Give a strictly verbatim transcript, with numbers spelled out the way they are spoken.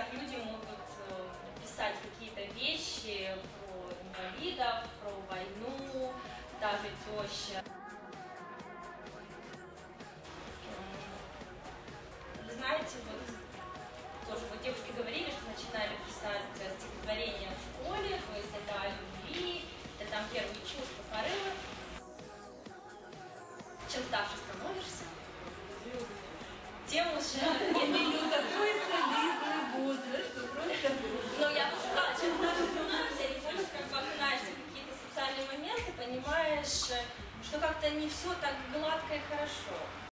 как люди могут писать какие-то вещи про инвалидов, про войну, даже теща. Вы знаете, вот тоже вот девушки говорили, что начинали писать стихотворения в школе, то есть это о любви, это там первые чувства, порывы. Чем старше становишься, тем уже... Такой солидный возраст, что просто... Но я бы сказала, чем старше становишься, и больше как бы окунаешься в какие-то социальные моменты, понимаешь, что как-то не все так гладко и хорошо.